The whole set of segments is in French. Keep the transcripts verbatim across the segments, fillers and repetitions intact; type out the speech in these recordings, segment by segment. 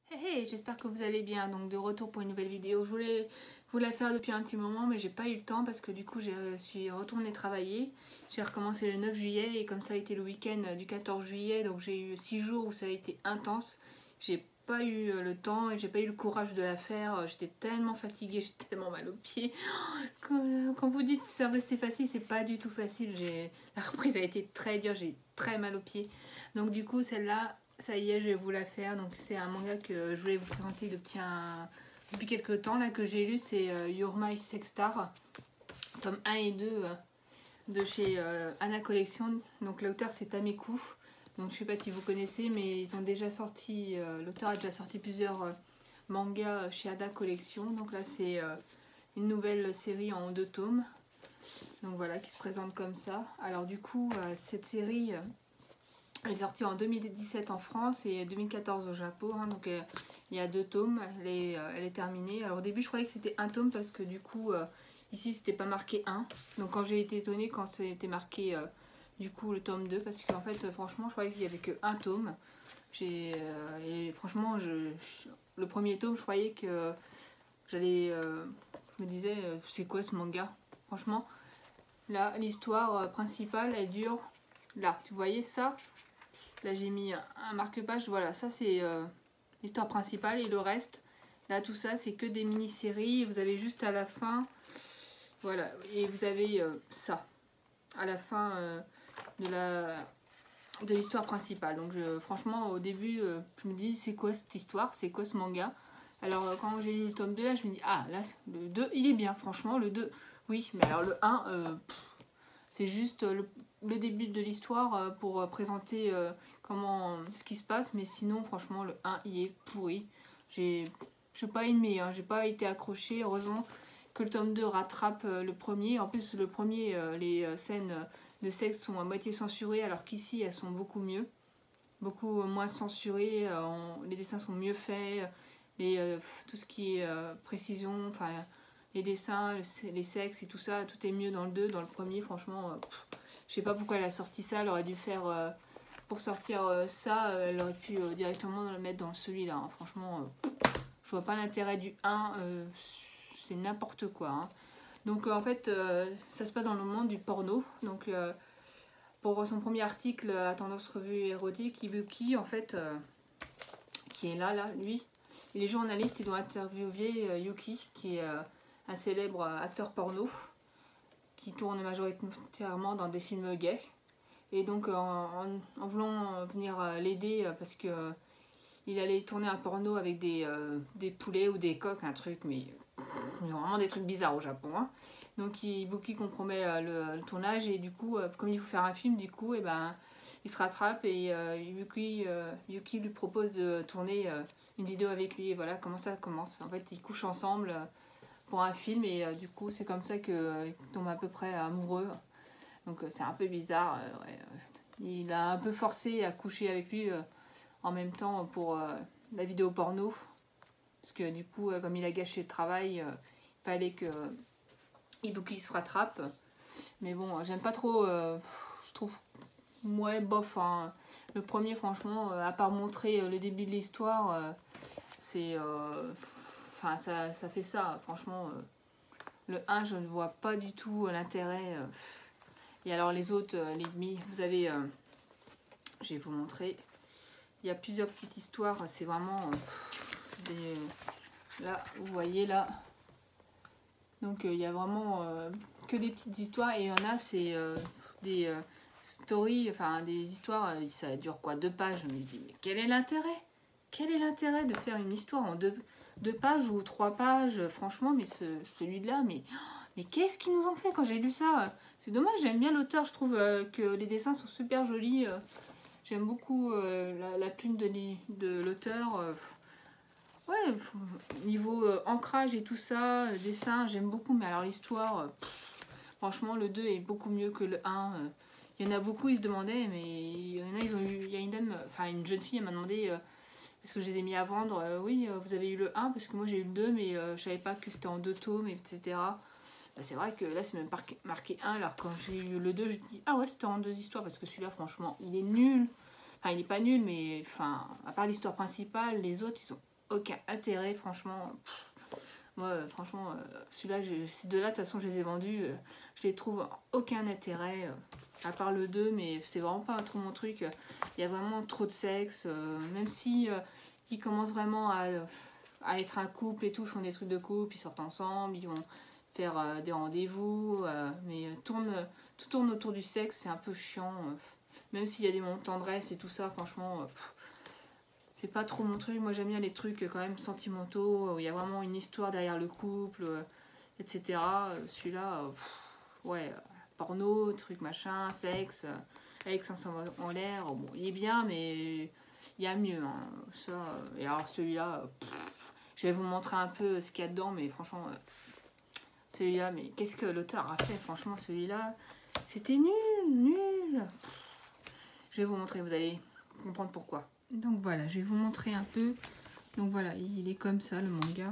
Hey, hey, j'espère que vous allez bien. Donc de retour pour une nouvelle vidéo. Je voulais vous la faire depuis un petit moment, mais j'ai pas eu le temps parce que du coup je suis retournée travailler. J'ai recommencé le neuf juillet et comme ça a été le week-end du quatorze juillet, donc j'ai eu six jours où ça a été intense. J'ai pas eu le temps et j'ai pas eu le courage de la faire. J'étais tellement fatiguée, j'ai tellement mal aux pieds. Quand, quand vous dites que c'est facile, c'est pas du tout facile. La reprise a été très dure, j'ai très mal aux pieds. Donc du coup celle-là, ça y est, je vais vous la faire. Donc c'est un manga que je voulais vous présenter depuis, un... depuis quelques temps là que j'ai lu. C'est euh, You're My Sex Star, tome un et deux euh, de chez euh, Anna Collection. Donc l'auteur c'est Tameku. Donc je sais pas si vous connaissez, mais ils ont déjà sorti, euh, l'auteur a déjà sorti plusieurs euh, mangas chez Anna Collection. Donc là c'est euh, une nouvelle série en deux tomes. Donc voilà, qui se présente comme ça. Alors du coup, euh, cette série... Euh, elle est sortie en deux mille dix-sept en France et deux mille quatorze au Japon, hein, donc euh, il y a deux tomes, elle est, euh, elle est terminée. Alors au début je croyais que c'était un tome parce que du coup euh, ici c'était pas marqué un, donc quand j'ai été étonnée quand c'était marqué euh, du coup le tome deux, parce qu'en fait euh, franchement je croyais qu'il y avait que un tome. J'ai euh, et franchement je, je, le premier tome je croyais que j'allais, euh, je me disais euh, c'est quoi ce manga, franchement. Là l'histoire principale elle dure, là tu voyais ça. Là j'ai mis un marque-page, voilà, ça c'est euh, l'histoire principale et le reste, là tout ça c'est que des mini-séries. Vous avez juste à la fin, voilà, et vous avez euh, ça, à la fin euh, de la de l'histoire principale. Donc je, franchement au début euh, je me dis c'est quoi cette histoire, c'est quoi ce manga. Alors euh, quand j'ai lu le tome deux là je me dis ah là le deux il est bien, franchement le deux oui, mais alors le un euh, c'est juste le, le début de l'histoire pour présenter euh, comment, ce qui se passe. Mais sinon, franchement, le un, il est pourri. J'ai pas aimé, hein, j'ai pas été accrochée. Heureusement que le tome deux rattrape euh, le premier. En plus, le premier, euh, les euh, scènes de sexe sont à moitié censurées, alors qu'ici, elles sont beaucoup mieux. Beaucoup moins censurées. Euh, on, les dessins sont mieux faits. Les, euh, tout ce qui est euh, précision, enfin... les dessins, les sexes et tout ça, tout est mieux dans le deux. Dans le premier, franchement, euh, je sais pas pourquoi elle a sorti ça. Elle aurait dû faire, euh, pour sortir euh, ça, euh, elle aurait pu euh, directement le mettre dans celui-là. Hein. Franchement, euh, je vois pas l'intérêt du un, euh, c'est n'importe quoi. Hein. Donc euh, en fait, euh, ça se passe dans le monde du porno. Donc euh, pour son premier article à tendance revue érotique, Ibuki, en fait, euh, qui est là, là, lui, et les journalistes, ils ont interviewé euh, Yuki, qui est... Euh, un célèbre acteur porno qui tourne majoritairement dans des films gays. Et donc en, en, en voulant venir l'aider parce que euh, il allait tourner un porno avec des, euh, des poulets ou des coqs, un truc, mais vraiment des trucs bizarres au Japon. Hein. Donc Ibuki compromet euh, le, le tournage et du coup, euh, comme il faut faire un film, du coup, et ben, il se rattrape et euh, Yuki, euh, Yuki lui propose de tourner euh, une vidéo avec lui. Et voilà comment ça commence. En fait, ils couchent ensemble. Euh, pour un film et euh, du coup c'est comme ça qu'ils euh, tombent à peu près amoureux, donc euh, c'est un peu bizarre. Euh, ouais. Il a un peu forcé à coucher avec lui euh, en même temps pour euh, la vidéo porno, parce que du coup euh, comme il a gâché le travail, euh, il fallait que euh, Ibuki se rattrape. Mais bon, j'aime pas trop, euh, je trouve ouais bof, hein. Le premier franchement, euh, à part montrer euh, le début de l'histoire, euh, c'est euh, enfin, ça, ça fait ça, franchement. Euh, le un, je ne vois pas du tout l'intérêt. Euh, et alors, les autres, euh, les demi, vous avez... Euh, je vais vous montrer. Il y a plusieurs petites histoires. C'est vraiment... Euh, des, là, vous voyez, là. Donc, euh, il y a vraiment euh, que des petites histoires. Et il y en a, c'est euh, des euh, stories, enfin, des histoires. Euh, ça dure quoi? Deux pages. Mais je dis, mais quel est l'intérêt? Quel est l'intérêt de faire une histoire en deux... deux pages ou trois pages, franchement, mais ce, celui-là, mais, mais qu'est-ce qu'ils nous ont fait quand j'ai lu ça? C'est dommage, j'aime bien l'auteur, je trouve euh, que les dessins sont super jolis. Euh, j'aime beaucoup euh, la, la plume de, de l'auteur. Euh, ouais, niveau euh, ancrage et tout ça, euh, dessin, j'aime beaucoup, mais alors l'histoire, euh, franchement, le deux est beaucoup mieux que le un. Euh, il y en a beaucoup, ils se demandaient, mais il y en a, ils ont eu, il y a une dame, enfin une jeune fille, elle m'a demandé... Euh, parce que je les ai mis à vendre, euh, oui, euh, vous avez eu le un, parce que moi j'ai eu le deux, mais euh, je savais pas que c'était en deux tomes, et cetera. Bah, c'est vrai que là c'est même marqué, marqué un, alors quand j'ai eu le deux, je dis ah ouais, c'était en deux histoires, parce que celui-là, franchement, il est nul. Enfin, il est pas nul, mais enfin, à part l'histoire principale, les autres, ils sont aucun intérêt, franchement. Pff, moi, euh, franchement, euh, celui-là, ces deux-là, de toute façon, je les ai vendus. Euh, je les trouve aucun intérêt, euh, à part le deux, mais c'est vraiment pas trop mon truc. Il y a vraiment trop de sexe, euh, même si euh, ils commencent vraiment à, à être un couple et tout, ils font des trucs de couple, ils sortent ensemble, ils vont faire euh, des rendez-vous, euh, mais euh, tourne, tout tourne autour du sexe, c'est un peu chiant. Euh, même s'il y a des moments de tendresse et tout ça, franchement, euh, c'est pas trop mon truc. Moi, j'aime bien les trucs euh, quand même sentimentaux, où il y a vraiment une histoire derrière le couple, euh, et cetera. Euh, Celui-là, euh, ouais, euh, porno, truc machin, sexe, euh, avec cinq cents en l'air. Bon, il est bien, mais il y a mieux. Hein, ça, euh, et alors celui-là, euh, je vais vous montrer un peu ce qu'il y a dedans, mais franchement, euh, celui-là, mais qu'est-ce que l'auteur a fait? Franchement, celui-là, c'était nul, nul. Je vais vous montrer, vous allez comprendre pourquoi. Donc voilà, je vais vous montrer un peu. Donc voilà, il est comme ça, le manga.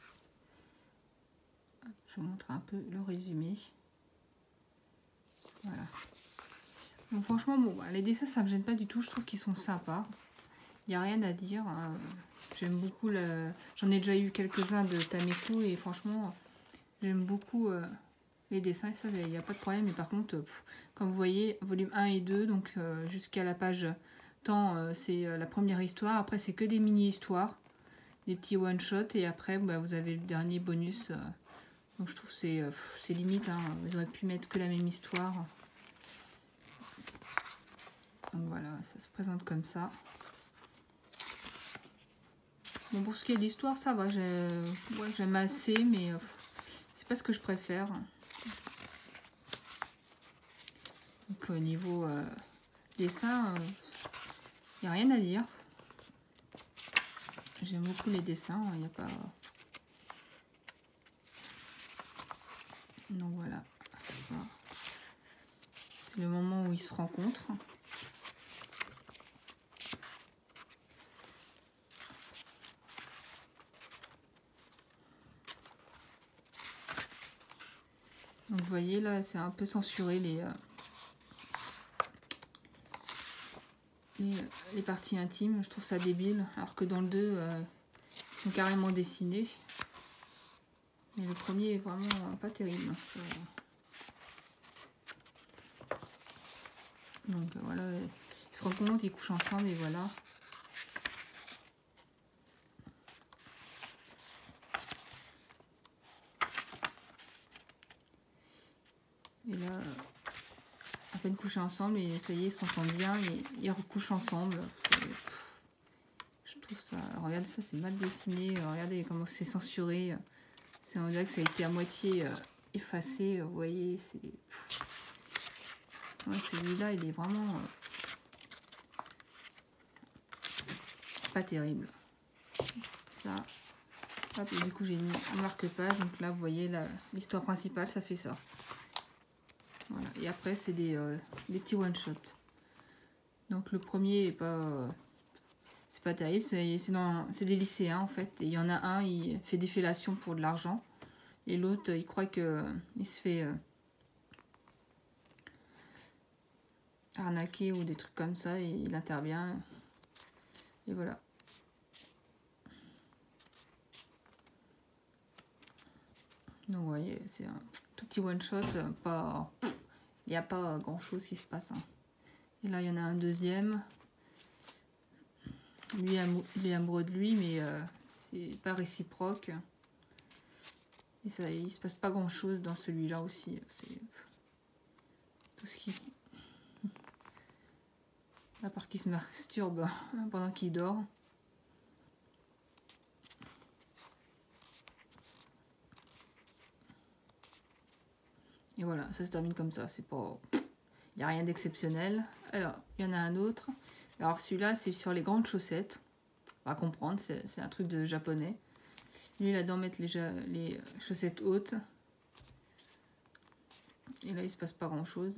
Je vous montre un peu le résumé. Voilà. Donc franchement, bon, bah, les dessins, ça me gêne pas du tout. Je trouve qu'ils sont sympas. Il n'y a rien à dire. Hein. J'aime beaucoup le... J'en ai déjà eu quelques-uns de Tameku et franchement, j'aime beaucoup euh, les dessins. Et ça, il n'y a pas de problème. Mais par contre, pff, comme vous voyez, volume un et deux, donc euh, jusqu'à la page temps, euh, c'est euh, la première histoire. Après, c'est que des mini-histoires, des petits one-shots. Et après, bah, vous avez le dernier bonus. Euh, donc je trouve que c'est euh, c'est limite. Hein. Ils auraient pu mettre que la même histoire. Donc voilà, ça se présente comme ça. Bon, pour ce qui est de l'histoire, ça va. J'aime ouais, assez, mais euh, c'est pas ce que je préfère. Donc au niveau euh, dessin, il euh, n'y a rien à dire. J'aime beaucoup les dessins. Il n'y a pas... Donc voilà. C'est le moment où ils se rencontrent. Donc vous voyez là, c'est un peu censuré les, euh, les, les parties intimes. Je trouve ça débile. Alors que dans le deux, euh, ils sont carrément dessinés. Mais le premier est vraiment pas terrible. Donc voilà, ils se rencontrent, ils couchent ensemble et voilà. Et là, à peine couchés ensemble et ça y est, ils s'entendent bien et ils recouchent ensemble. Je trouve ça... Alors, regardez ça, c'est mal dessiné. Regardez comment c'est censuré. C'est on dirait que ça a été à moitié euh, effacé. Vous voyez, c'est... Ouais, celui-là, il est vraiment... Euh, pas terrible. Ça... Hop, et du coup, j'ai mis un marque-page. Donc là, vous voyez, l'histoire principale, ça fait ça. Voilà. Et après, c'est des, euh, des petits one-shots. Donc le premier est pas... Euh, c'est pas terrible. C'est des lycéens, en fait. Et il y en a un, il fait des fellations pour de l'argent. Et l'autre, il croit que euh, il se fait... Euh, arnaquer ou des trucs comme ça. Et il intervient. Et voilà. Donc vous voyez, c'est un tout petit one-shot. Pas... Il n'y a pas grand-chose qui se passe. Hein. Et là, il y en a un deuxième. Lui, il est amoureux de lui, mais euh, c'est pas réciproque. Et ça, il se passe pas grand-chose dans celui-là aussi. C'est tout ce qui... À part qu'il se masturbe pendant qu'il dort. Et voilà, ça se termine comme ça. C'est pas... Il n'y a rien d'exceptionnel. Alors, il y en a un autre. Alors, celui-là, c'est sur les grandes chaussettes. On va comprendre, c'est un truc de japonais. Lui, là-dedans, mettre les, les chaussettes hautes. Et là, il se passe pas grand-chose.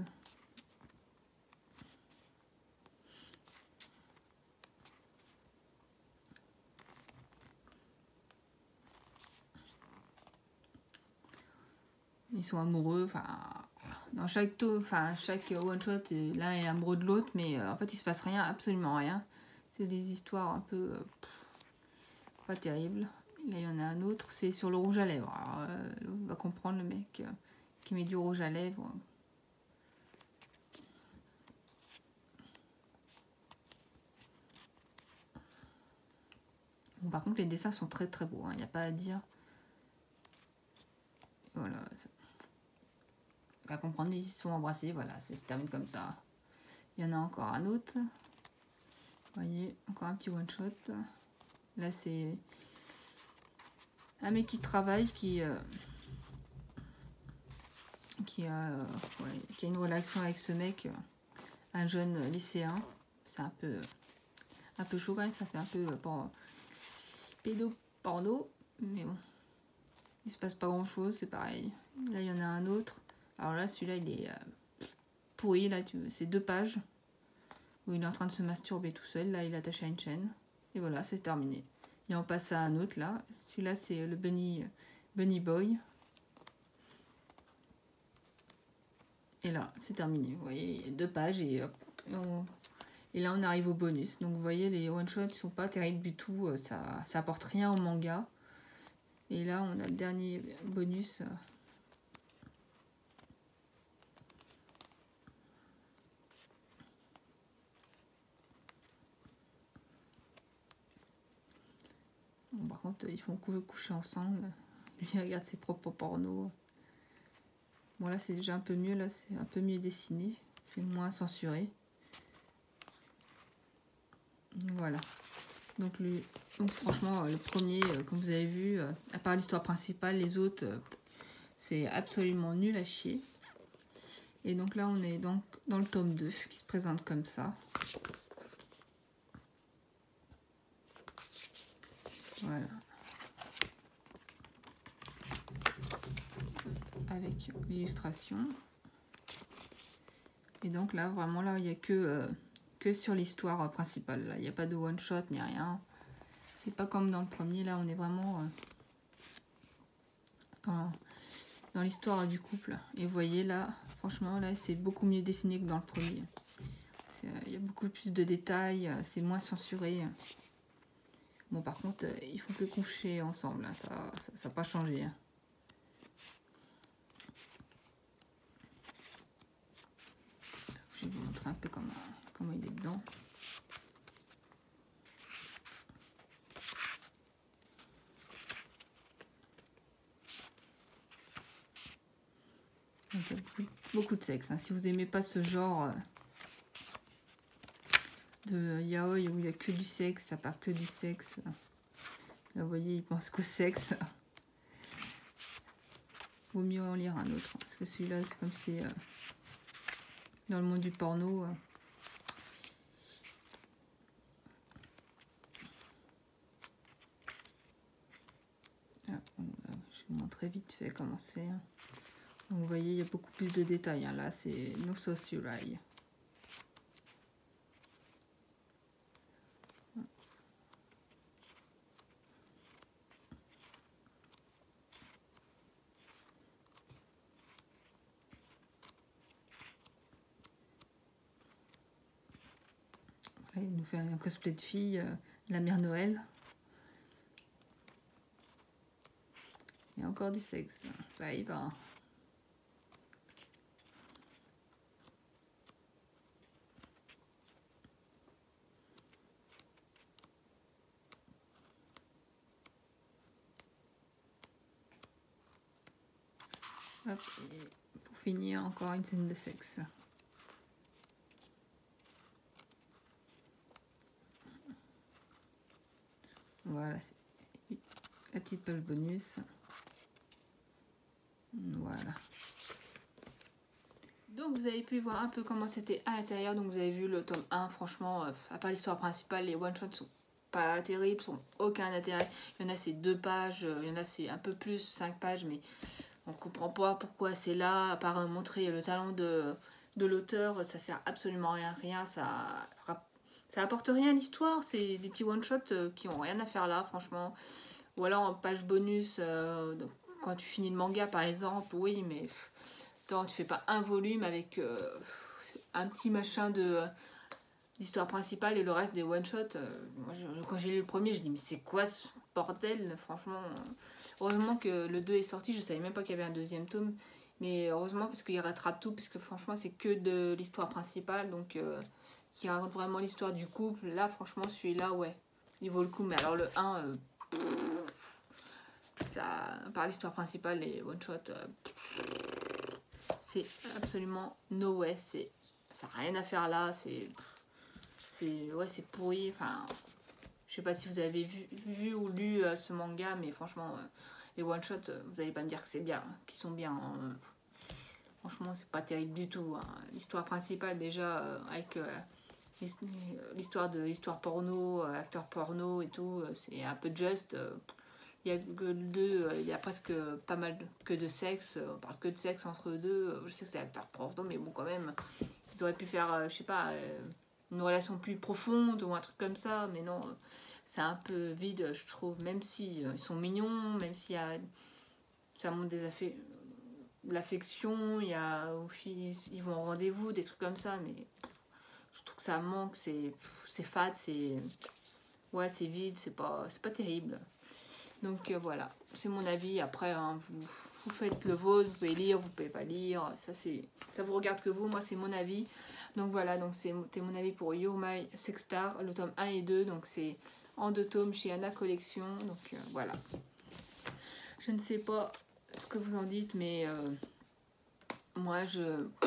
Ils sont amoureux, enfin... Dans chaque taux, enfin chaque one shot, l'un est amoureux de l'autre, mais euh, en fait il se passe rien, absolument rien. C'est des histoires un peu, euh, pas terrible. Là, il y en a un autre, c'est sur le rouge à lèvres. Alors, euh, on va comprendre le mec euh, qui met du rouge à lèvres. Bon, par contre, les dessins sont très très beaux, il hein, n'y a pas à dire. Voilà. On va comprendre, ils sont embrassés, voilà, ça se termine comme ça. Il y en a encore un autre. Vous voyez, encore un petit one shot. Là, c'est un mec qui travaille, qui, euh, qui, a, euh, ouais, qui a une relation avec ce mec, euh, un jeune lycéen. C'est un peu, un peu chaud quand même, ça fait un peu euh, pour, pédoporno, mais bon, il se passe pas grand chose, c'est pareil. Là, il y en a un autre. Alors là, celui-là, il est euh, pourri, là, c'est deux pages où il est en train de se masturber tout seul. Là, il est attaché à une chaîne. Et voilà, c'est terminé. Et on passe à un autre, là. Celui-là, c'est le Bunny, Bunny Boy. Et là, c'est terminé. Vous voyez, il y a deux pages et, hop, et, on... et là, on arrive au bonus. Donc, vous voyez, les one-shots ne sont pas terribles du tout. Ça, ça apporte rien au manga. Et là, on a le dernier bonus. Bon, par contre, ils font coucher ensemble. Lui, il regarde ses propres pornos. Bon, là, c'est déjà un peu mieux. Là, c'est un peu mieux dessiné. C'est moins censuré. Voilà. Donc, lui, donc franchement, le premier, comme vous avez vu, à part l'histoire principale, les autres, c'est absolument nul à chier. Et donc là, on est donc dans le tome deux qui se présente comme ça. Voilà. Avec l'illustration. Et donc là, vraiment, là, il n'y a que, euh, que sur l'histoire principale. Là, il n'y a pas de one-shot ni rien. C'est pas comme dans le premier. Là, on est vraiment euh, dans, dans l'histoire du couple. Et vous voyez, là, franchement, là, c'est beaucoup mieux dessiné que dans le premier. Il y a beaucoup plus de détails. C'est moins censuré. Bon, par contre, euh, ils font que coucher ensemble. Hein, ça n'a pas changé. Hein. Je vais vous montrer un peu comment, comment il est dedans. Donc, beaucoup, beaucoup de sexe. Hein. Si vous n'aimez pas ce genre euh, de yaoi où il n'y a que du sexe, ça part que du sexe. Là, vous voyez, il pense qu'au sexe. Vaut mieux en lire un autre. Parce que celui-là, c'est comme c'est euh, dans le monde du porno. Euh, ah, je vous montrer vite fait comment c'est. Donc, vous voyez, il y a beaucoup plus de détails. Hein. Là, c'est No Sosurai. Il nous fait un cosplay de fille, euh, la mère Noël. Il y a encore du sexe, ça y va. Hop, et pour finir, encore une scène de sexe. Voilà, la petite page bonus. Voilà. Donc vous avez pu voir un peu comment c'était à l'intérieur. Donc vous avez vu le tome un, franchement, euh, à part l'histoire principale, les one-shots sont pas terribles, sont aucun intérêt. Il y en a c'est deux pages, il y en a c'est un peu plus, cinq pages, mais on comprend pas pourquoi c'est là, à part montrer le talent de, de l'auteur, ça sert absolument à rien, rien, ça, ça apporte rien à l'histoire, c'est des petits one-shots qui ont rien à faire là, franchement. Ou alors en page bonus, euh, donc, quand tu finis le manga par exemple, oui, mais attends, tu fais pas un volume avec euh, un petit machin de euh, l'histoire principale et le reste des one-shots. Euh, moi, je, quand j'ai lu le premier, je dis mais c'est quoi ce... bordel, franchement. Heureusement que le deux est sorti, je savais même pas qu'il y avait un deuxième tome. Mais heureusement parce qu'il rattrape tout, parce que franchement c'est que de l'histoire principale, donc euh, qui raconte vraiment l'histoire du couple. Là franchement celui-là, ouais, il vaut le coup. Mais alors le un, euh, ça, par l'histoire principale, les one-shot, euh, c'est absolument no way, c'est, ça n'a rien à faire là, c'est, c'est, ouais, c'est pourri, enfin, je sais pas si vous avez vu, vu ou lu euh, ce manga, mais franchement, euh, les one-shots, euh, vous allez pas me dire que c'est bien, qu'ils sont bien, hein. Franchement, c'est pas terrible du tout, hein. L'histoire principale, déjà, euh, avec euh, l'histoire de l'histoire porno, euh, acteur porno et tout, euh, c'est un peu juste. Euh, il y a que deux, il y a presque pas mal de, que de sexe, on parle que de sexe entre eux deux. Je sais que c'est acteur porno, mais bon, quand même, ils auraient pu faire, euh, je sais pas, euh, une relation plus profonde ou un truc comme ça, mais non, c'est un peu vide, je trouve, même si euh, ils sont mignons, même s'il y a, ça montre des affaires, de l'affection, il y a ils, ils vont au rendez-vous, des trucs comme ça, mais je trouve que ça manque, c'est c'est fade, c'est ouais, c'est vide, c'est pas c'est pas terrible. Donc euh, voilà, c'est mon avis. Après, hein, vous, vous faites le vôtre, vous pouvez lire, vous pouvez pas lire, ça c'est ça vous regarde que vous. Moi, c'est mon avis. Donc voilà, donc c'était mon avis pour You're My Sex Star, le tome un et deux. Donc c'est en deux tomes chez Anna Collection. Donc euh, voilà. Je ne sais pas ce que vous en dites, mais euh, moi je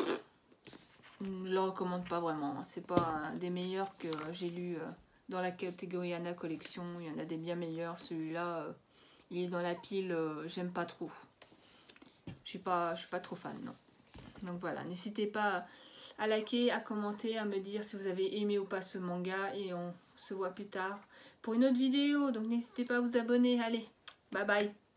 ne le recommande pas vraiment. C'est pas un des meilleurs que j'ai lu euh, dans la catégorie Anna Collection. Il y en a des bien meilleurs. Celui-là, euh, il est dans la pile, euh, j'aime pas trop. Je suis pas, je suis pas trop fan, non. Donc voilà, n'hésitez pas à liker, à commenter, à me dire si vous avez aimé ou pas ce manga. Et on se voit plus tard pour une autre vidéo. Donc n'hésitez pas à vous abonner. Allez, bye bye.